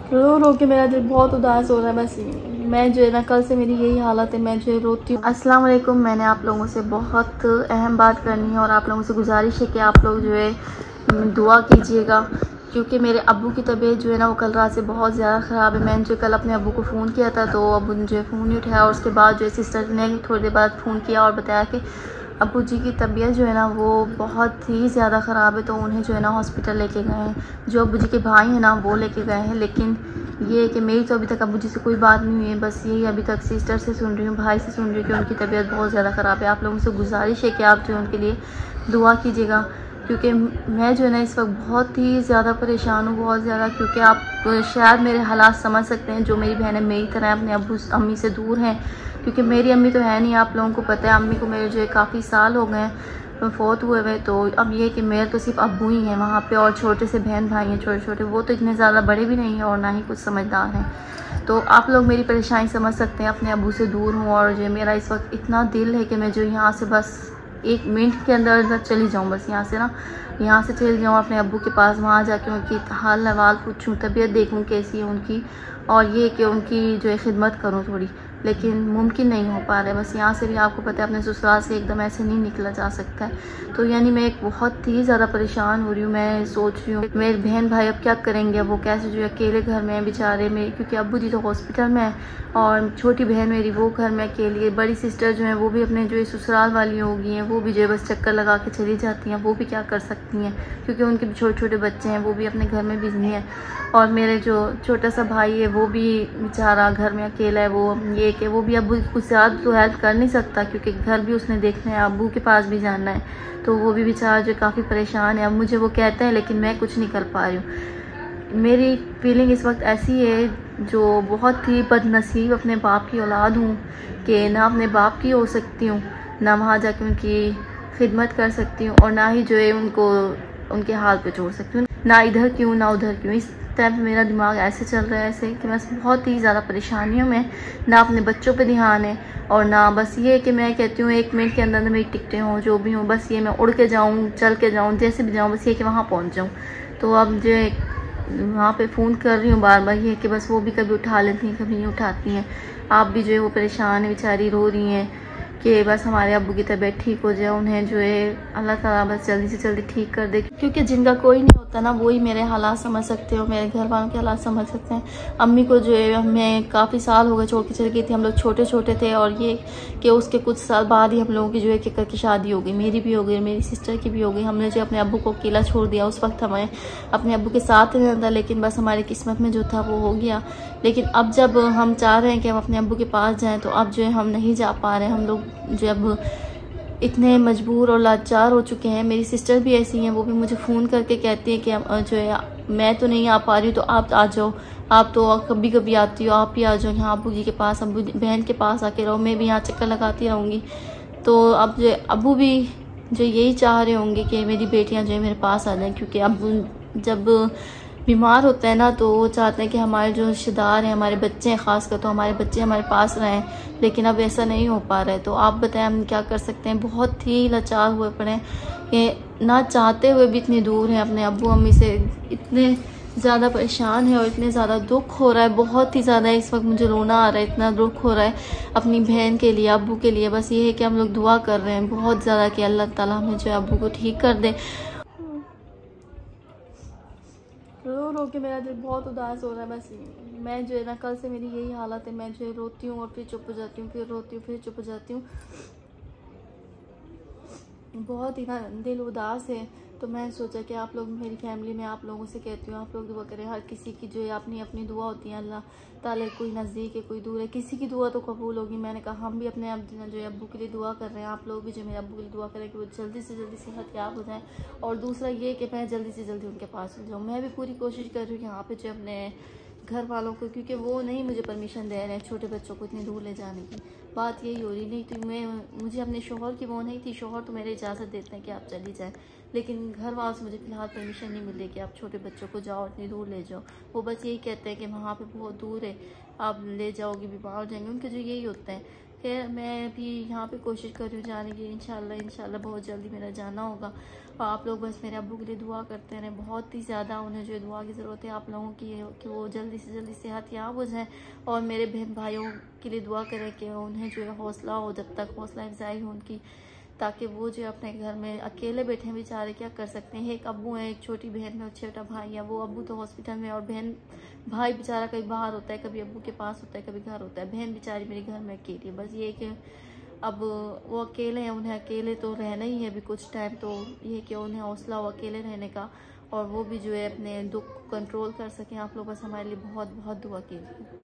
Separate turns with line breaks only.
रो रो के मेरा दिल बहुत उदास हो रहा है। बस मैं जो है ना, कल से मेरी यही हालत है, मैं जो है रोती हूँ। अस्सलाम वालेकुम। मैंने आप लोगों से बहुत अहम बात करनी है और आप लोगों से गुजारिश है कि आप लोग जो है दुआ कीजिएगा, क्योंकि मेरे अब्बू की तबीयत जो है ना वो कल रात से बहुत ज़्यादा ख़राब है। मैंने जो कल अपने अब्बू को फ़ोन किया था तो अब्बू ने जो है फ़ोन नहीं उठाया, और उसके बाद जो है सिस्टर ने थोड़ी देर बाद फ़ोन किया और बताया कि अब्बू जी की तबीयत जो है ना वो बहुत ही ज़्यादा ख़राब है, तो उन्हें जो है ना हॉस्पिटल लेके गए हैं। जो अब्बू जी के भाई हैं ना वो लेके गए हैं, लेकिन ये है कि मेरी तो अभी तक अब्बू जी से कोई बात नहीं हुई है। बस यही अभी तक सिस्टर से सुन रही हूँ, भाई से सुन रही हूँ कि उनकी तबीयत बहुत ज़्यादा ख़राब है। आप लोगों से गुजारिश है कि आप जो उनके लिए दुआ कीजिएगा, क्योंकि मैं जो है ना इस वक्त बहुत ही ज़्यादा परेशान हूँ, बहुत ज़्यादा। क्योंकि आप शायद मेरे हालात समझ सकते हैं, जो मेरी बहनें मेरी तरह अपने अब्बू अम्मी से दूर हैं, क्योंकि मेरी अम्मी तो है नहीं। आप लोगों को पता है अम्मी को मेरे जो है काफ़ी साल हो गए हैं फोत हुए हुए। तो अब ये कि मेरे तो सिर्फ अब्बू ही हैं वहाँ पे, और छोटे से बहन भाई हैं छोटे छोटे, वो तो इतने ज़्यादा बड़े भी नहीं हैं और ना ही कुछ समझदार हैं। तो आप लोग मेरी परेशानी समझ सकते हैं, अपने अब्बू से दूर हूँ, और जो मेरा इस वक्त इतना दिल है कि मैं जो यहाँ से बस 1 मिनट के अंदर चली जाऊँ, बस यहाँ से ना यहाँ से चली जाऊँ अपने अब्बू के पास, वहाँ जाके उनकी हाल अहवाल पूछूँ, तबीयत देखूँ कैसी है उनकी, और ये कि उनकी जो है खिदमत करूँ थोड़ी। लेकिन मुमकिन नहीं हो पा रहा है। बस यहाँ से भी आपको पता है अपने ससुराल से एकदम ऐसे नहीं निकला जा सकता है। तो यानी मैं एक बहुत ही ज़्यादा परेशान हो रही हूँ। मैं सोच रही हूँ मेरे बहन भाई अब क्या करेंगे, वो कैसे जो है अकेले घर में बेचारे मेरे, क्योंकि अब्बू जी तो हॉस्पिटल में है और छोटी बहन मेरी वो घर में अकेली है। बड़ी सिस्टर जो है वो भी अपने जो है ससुराल वाली हो गई हैं, वो भी जो है बस चक्कर लगा के चली जाती हैं। वो भी क्या कर सकती हैं, क्योंकि उनके भी छोटे छोटे बच्चे हैं, वो भी अपने घर में बिजनी हैं। और मेरे जो छोटा सा भाई है वो भी बेचारा घर में अकेला है। वो ये कि वो भी अब्बू कुछ ज़्यादा तो हेल्प कर नहीं सकता, क्योंकि घर भी उसने देखना है, अब्बू के पास भी जाना है। तो वो भी बेचारा जो काफ़ी परेशान है। अब मुझे वो कहते हैं लेकिन मैं कुछ नहीं कर पा रही हूँ। मेरी फीलिंग इस वक्त ऐसी है, जो बहुत ही बदनसीब अपने बाप की औलाद हूँ कि ना अपने बाप की हो सकती हूँ, ना वहाँ जाके उनकी खिदमत कर सकती हूँ, और ना ही जो है उनको उनके हाल पे छोड़ सकती हूँ। ना इधर क्यों ना उधर क्यों, इस टाइम पे मेरा दिमाग ऐसे चल रहा है ऐसे कि बस बहुत ही ज़्यादा परेशानियों में, ना अपने बच्चों पे ध्यान है, और ना बस ये कि मैं कहती हूँ 1 मिनट के अंदर मेरी टिकटें हों, जो भी हों, बस ये मैं उड़ के जाऊँ, चल के जाऊँ, जैसे भी जाऊँ, बस ये कि वहाँ पहुँच जाऊँ। तो अब जो वहाँ पे फ़ोन कर रही हूँ बार बार, ये कि बस वो भी कभी उठा लेती हैं कभी नहीं उठाती हैं। आप भी जो है वो परेशान है, बेचारी रो रही हैं कि बस हमारे अब्बू की तबीयत ठीक हो जाए, उन्हें जो है अल्लाह ताला बस जल्दी से जल्दी ठीक कर दे, क्योंकि जिनका कोई नहीं होता ना वही मेरे हालात समझ सकते हो, मेरे घर वालों के हालात समझ सकते हैं। अम्मी को जो है मैं काफ़ी साल हो गए छोड़ के चली गई थी, हम लोग छोटे छोटे थे, और ये कि उसके कुछ साल बाद ही हम लोगों की जो है किकर की शादी हो गई, मेरी भी हो गई, मेरी सिस्टर की भी हो गई। हमने जो अपने अब्बू को अकेला छोड़ दिया, उस वक्त हमें अपने अब्बू के साथ रहना था, लेकिन बस हमारी किस्मत में जो था वो हो गया। लेकिन अब जब हम चाह रहे हैं कि हम अपने अब्बू के पास जाएं, तो अब जो है हम नहीं जा पा रहे हैं। हम लोग जो अब इतने मजबूर और लाचार हो चुके हैं। मेरी सिस्टर भी ऐसी हैं, वो भी मुझे फ़ोन करके कहती हैं कि जो है मैं तो नहीं आ पा रही हूँ, तो आप आ जाओ, आप तो कभी कभी आती हो, आप ही आ जाओ यहाँ अब्बू जी के पास, अब्बू बहन के पास आके रहो, मैं भी यहाँ चक्कर लगाती रहूँगी। तो अब जो अब्बू भी जो यही चाह रहे होंगे कि मेरी बेटियाँ जो है मेरे पास आ जाएँ, क्योंकि अब्बू जब बीमार होते हैं ना तो वो चाहते हैं कि हमारे जो रिश्तेदार हैं, हमारे बच्चे हैं, ख़ासकर तो हमारे बच्चे हमारे पास रहें, लेकिन अब ऐसा नहीं हो पा रहा है। तो आप बताएं हम क्या कर सकते हैं। बहुत ही लाचार हुए पड़े हैं कि ना चाहते हुए भी इतनी दूर हैं अपने अब्बू अम्मी से, इतने ज़्यादा परेशान है और इतने ज़्यादा दुख हो रहा है, बहुत ही ज़्यादा इस वक्त मुझे रोना आ रहा है, इतना दुख हो रहा है अपनी बहन के लिए, अब्बू के लिए। बस ये है कि हम लोग दुआ कर रहे हैं बहुत ज़्यादा कि अल्लाह ताला हमें जो है अब्बू को ठीक कर दे। रो रो के मेरा दिल बहुत उदास हो रहा है। बस मैं जो है ना, कल से मेरी यही हालत है, मैं जो है रोती हूँ और फिर चुप हो जाती हूँ, फिर रोती हूँ फिर चुप हो जाती हूँ। बहुत ही ना दिल उदास है। तो मैं सोचा कि आप लोग मेरी फैमिली में आप लोगों से कहती हूँ, आप लोग दुआ करें। हर किसी की जो है अपनी अपनी दुआ होती है, अल्लाह ताला कोई नज़दीक है कोई दूर है, किसी की दुआ तो कबूल होगी। मैंने कहा हम भी अपने जो है अब्बू के लिए दुआ कर रहे हैं, आप लोग भी जो मेरे अब्बू के लिए दुआ करें कि वो जल्दी से जल्दी सेहतयाब हो जाएँ। और दूसरा ये कि मैं जल्दी से जल्दी उनके पास चल जाऊँ। मैं भी पूरी कोशिश कर रही हूँ यहाँ पर जो अपने घर वालों को, क्योंकि वो नहीं मुझे परमिशन दे रहे हैं छोटे बच्चों को इतनी दूर ले जाने की। बात यही हो रही, नहीं तो मुझे अपने शोहर की वो नहीं थी, शोहर तो मेरे इजाज़त देते हैं कि आप चली जाएं, लेकिन घर वालों से मुझे फ़िलहाल परमिशन नहीं मिल रही कि आप छोटे बच्चों को जाओ इतनी दूर ले जाओ। वो बस यही कहते हैं कि वहाँ पे बहुत दूर है, आप ले जाओगे बीमार हो जाएंगे, उनके जो यही होते हैं। खैर मैं भी यहाँ पे कोशिश कर रही हूँ जाने की, इंशाल्लाह बहुत जल्दी मेरा जाना होगा। और आप लोग बस मेरे अब्बू के लिए दुआ करते रहें, बहुत ही ज़्यादा उन्हें जो है दुआ की ज़रूरत है आप लोगों की, कि वो जल्दी से जल्दी सेहत याब हो जाएँ। और मेरे बहन भाइयों के लिए दुआ करें कि उन्हें जो है हौसला हो, जब तक हौसला अफजाई हो उनकी, ताकि वो जो अपने घर में अकेले बैठे हैं बेचारे, क्या कर सकते हैं। एक अब्बू है, एक छोटी बहन है और छोटा भाई है। वो अब्बू तो हॉस्पिटल में और भाई बेचारा कभी बाहर होता है, कभी अब्बू के पास होता है, कभी घर होता है। बहन बेचारी मेरे घर में अकेली है। बस ये कि अब वो अकेले हैं, उन्हें अकेले तो रहना ही है अभी कुछ टाइम, तो ये कि उन्हें हौसला हो अकेले रहने का, और वो भी जो है अपने दुख को कंट्रोल कर सकें। आप लोग बस हमारे लिए बहुत बहुत दुआ कीजिए।